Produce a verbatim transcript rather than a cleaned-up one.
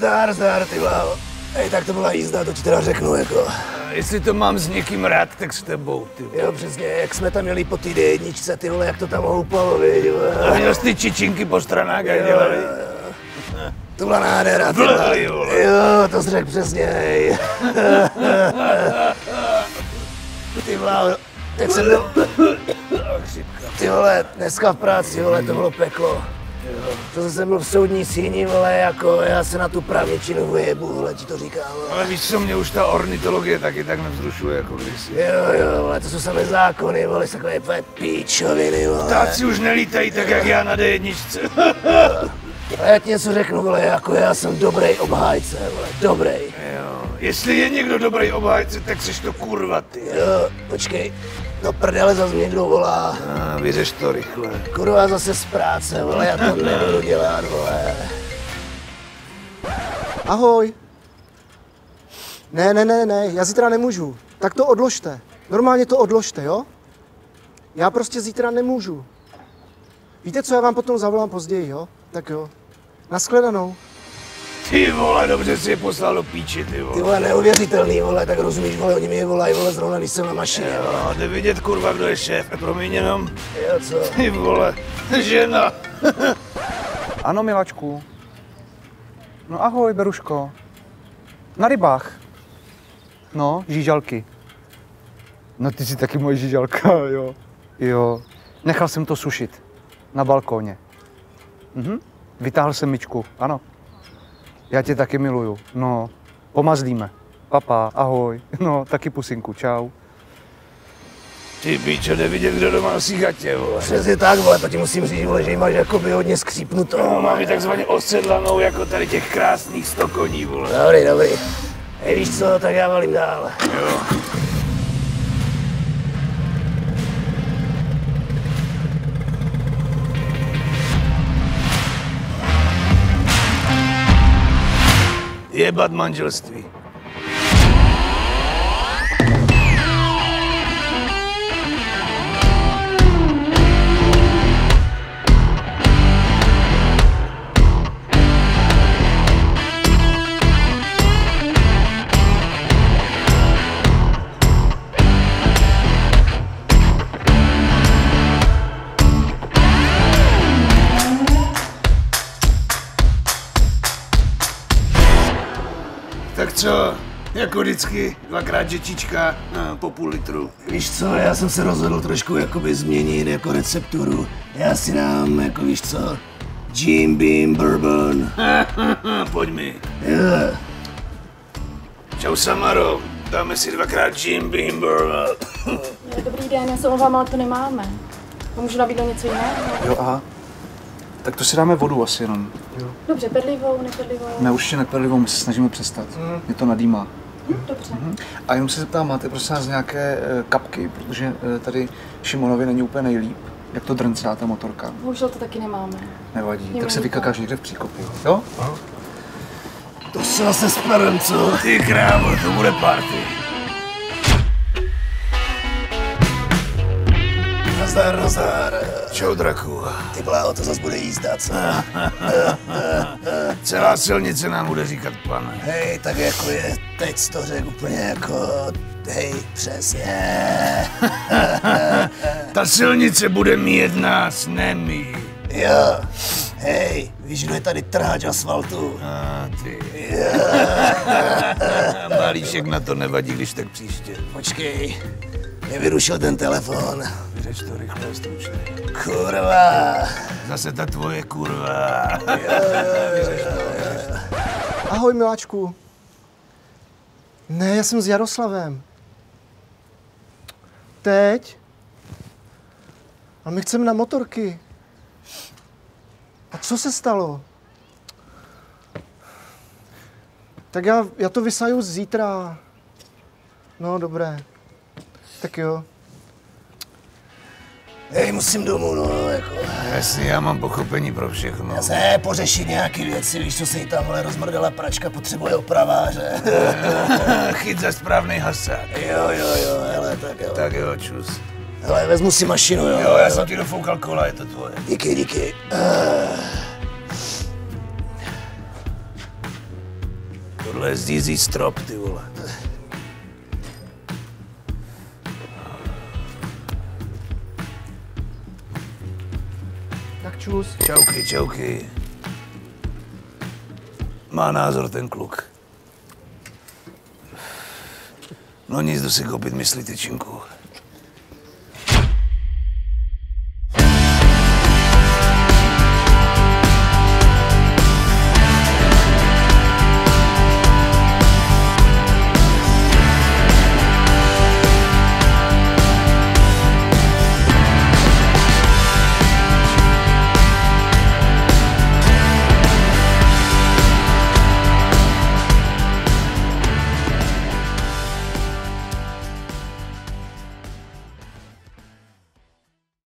Zdar, zdar, ty bláho. Hej, tak to byla jízda, to ti teda řeknu, jako. Jestli to mám s někým rád, tak s tebou, ty vole. Jo, přesně, jak jsme tam měli po té D jedničce, ty vole, jak to tam houpalo, viď, vole. A měl jsi ty čičinky po stranách a dělali. To byla nádhera, ty vole. Jo, to jsi řekl přesně, hej. Ty bláho, teď jsem byl... Ty vole, dneska v práci, vole, to bylo peklo. To jsem byl v soudní síni, vole, jako já se na tu právničinu vyjebu, vole, ti to říkám, vole. Ale víš co, mě už ta ornitologie taky tak nevzrušuje, jako kdysi. Jo, jo, vole, to jsou samé zákony, vole, takové píčoviny, vole. Ptáci už nelítají tak, jak já na D jedničce. A já ti něco řeknu, vole, jako já jsem dobrý obhájce, vole, dobrý. Jo, jestli je někdo dobrý obhájce, tak jsi to kurva, ty. Jo, počkej, no prdele, zase mě někdo volá. A, vyřeš to rychle. Kurva, zase z práce, vole, já to nebudu dělat, vole. Ahoj. Ne, ne, ne, ne, já zítra nemůžu. Tak to odložte. Normálně to odložte, jo? Já prostě zítra nemůžu. Víte co, já vám potom zavolám později, jo? Tak jo. Nashledanou. Ty vole, dobře si je poslal do píči, ty vole. Ty vole, neuvěřitelný, vole, tak rozumíš, vole, oni mi je volají, vole, zrovna, když jsem na mašině, vole. Jo, jde vidět, kurva, kdo je šéf, promiň jenom. Jo, co? Ty vole, žena. Ano, miláčku. No ahoj, Beruško. Na rybách. No, žížalky. No ty jsi taky moje žížalka, jo. Jo. Nechal jsem to sušit. Na balkóně. Mhm. Vytáhl jsem myčku, ano. Já tě taky miluju. No, pomazlíme. Papa, ahoj. No, taky pusinku, čau. Ty píčo, jde vidět, kdo doma nosí gatě, vole. Přesně tak, vole, to ti musím říct, vole, že jí máš jakoby hodně skřípnutou. No, mám ji takzvaně osedlanou, jako tady těch krásných sto koní, vole. Dobrý, dobrý. Hej, víš co, tak já valím dál. Jo. Jebat manželství. Tak co, jako vždycky, dvakrát žečička po půl litru. Víš co, já jsem se rozhodl trošku jakoby změnit jako recepturu. Já si dám, jako víš co, Jim Beam Bourbon. Pojď mi. Jo. Čau Samaro, dáme si dvakrát Jim Beam Bourbon. Dobrý den, já se omlouvám, ale to nemáme. Můžu nabídnout něco jiného? Jo, aha. Tak to si dáme vodu asi jenom. Jo. Dobře, pedlivou, nepedlivou. Ne, určitě nepedlivou, my se snažíme přestat. Mm. Mě to nadýmá. Hm, dobře. Mm. A jenom se zeptám, máte prosím nás nějaké uh, kapky, protože uh, tady Šimonovi není úplně nejlíp. Jak to drncá ta motorka? Bohužel to taky nemáme. Nevadí, Nemáme tak se to. vykakáš někde v příkopu, jo? Aha. To se zase sperem, co? Ty krávo, to bude party. Nazdar, nazdar. Čau, draku. Ty bláho, to zase bude jízda, co? Celá silnice nám bude říkat pane. Hej, tak jako je, teď jsi to řekl úplně jako, hej, přesně. Ta silnice bude mít nás, ne my. Jo, hej, víš, kdo je tady trhač asfaltu? A ty. Malíšek na to nevadí, když tak příště. Počkej, mě vyrušil ten telefon. Vyřeč to rychle a stručně. Kurva. Zase ta tvoje kurva. Vyřeč to, vyřeč to. Ahoj, miláčku. Ne, já jsem s Jaroslavem. Teď? A my chceme na motorky. A co se stalo? Tak já, já to vysaju zítra. No, dobré. Tak jo. Hej, musím domů, no, jako. Jasně, já mám pochopení pro všechno. Já se pořešit nějaký věci, víš, co se jí tam, ale rozmrdala pračka, potřebuje opraváře. Chyt za správnej hasák. Jo, jo, jo, hele, tak jo. Tak jo, čus. Hele, vezmu si mašinu, jo. Jo, já jsem ti dofoukal kola, je to tvoje. Díky, díky. Uh. Tohle je zdízí strop, ty vole. Tak čus. Čauky, čauky. Má názor ten kluk. No nic, jdu si koupit myslí tyčinku.